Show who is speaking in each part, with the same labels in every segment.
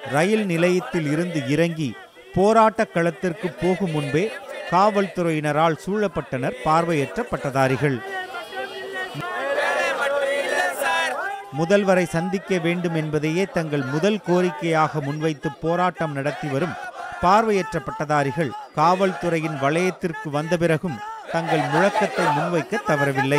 Speaker 1: ரயில் நிலையத்தில் இருந்து இறங்கி போராட்ட களத்திற்கு போகும் முன்பே காவல்துறையினரால் சூழப்பட்டனர் பார்வையற்ற பட்டதாரிகள். முதல்வரை சந்திக்க வேண்டும் என்பதையே தங்கள் முதல் கோரிக்கையாக முன்வைத்து போராட்டம் நடத்தி வரும் பார்வையற்ற பட்டதாரிகள் காவல்துறையின் வளையத்திற்கு வந்த பிறகும் தங்கள் முழக்கத்தை முன்வைக்க தவறவில்லை.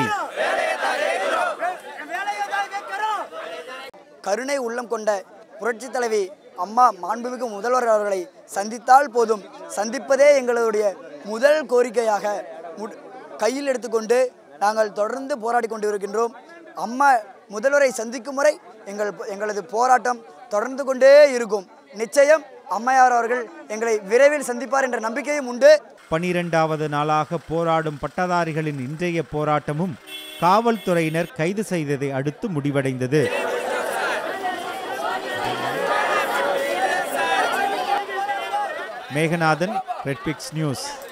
Speaker 2: கருணை உள்ளம் கொண்ட புரட்சி தலைவி அம்மா மாண்புமிகு முதல்வர் அவர்களை சந்தித்தால் போதும், சந்திப்பதே எங்களுடைய முதல் கோரிக்கையாக கையில் எடுத்துக்கொண்டு நாங்கள் தொடர்ந்து போராடி கொண்டு இருக்கின்றோம். அம்மா முதல்வரை சந்திக்கும் முறை எங்களது போராட்டம் தொடர்ந்து கொண்டே இருக்கும். நிச்சயம் அம்மையார் அவர்கள் எங்களை விரைவில் சந்திப்பார் என்ற நம்பிக்கையும் உண்டு.
Speaker 1: 12வது நாளாக போராடும் பட்டதாரிகளின் இன்றைய போராட்டமும் காவல்துறையினர் கைது செய்ததை அடுத்து முடிவடைந்தது. Meghanathan, Redpix news.